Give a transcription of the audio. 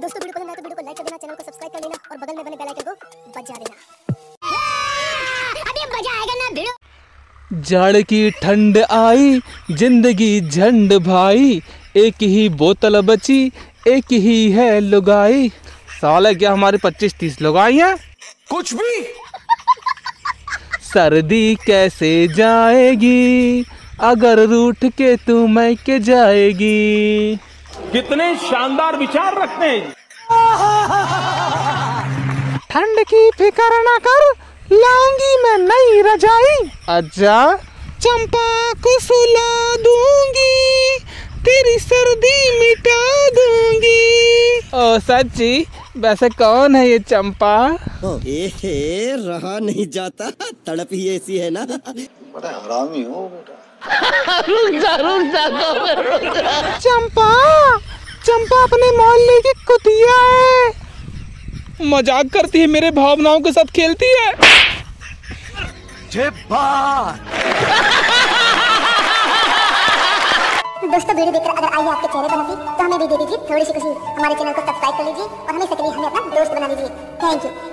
दोस्तों वीडियो पसंद आए तो वीडियो को लाइक कर देना, चैनल को सब्सक्राइब कर लेना और बगल में बने बेल आइकन को बजा देना। अभी मजा आएगा ना वीडियो। जाड़ की ठंड आई, जिंदगी झंड भाई, एक ही बोतल बची, एक ही है लुगाई। साला क्या हमारे 25-30 लुगाई हैं? कुछ भी। सर्दी कैसे जाएगी अगर रूठ के तू मैके जाएगी। कितने शानदार विचार रखते हैं। ठंड की फिक्र न कर, लाऊंगी मैं नई रजाई। अच्छा, चंपा को सुला दूंगी, तेरी सर्दी मिटा दूंगी। ओ सच्ची, वैसे कौन है ये चंपा? एहे, रहा नहीं जाता, तड़प ही ऐसी है ना। बड़ा हरामी हो बेटा। रुक जा चंपा, चंपा अपने मोहल्ले की कुतिया है। मजाक करती है, मेरे भावनाओं के साथ खेलती है। दोस्तों वीडियो देखकर अगर आई आपके चेहरे पर हंसी तो हमें भी दे दीजिए थोड़ी सी खुशी। हमारे चैनल को सब्सक्राइब कर लीजिए और हमेशा के लिए हमें अपना दोस्त बना लीजिए। Thank you.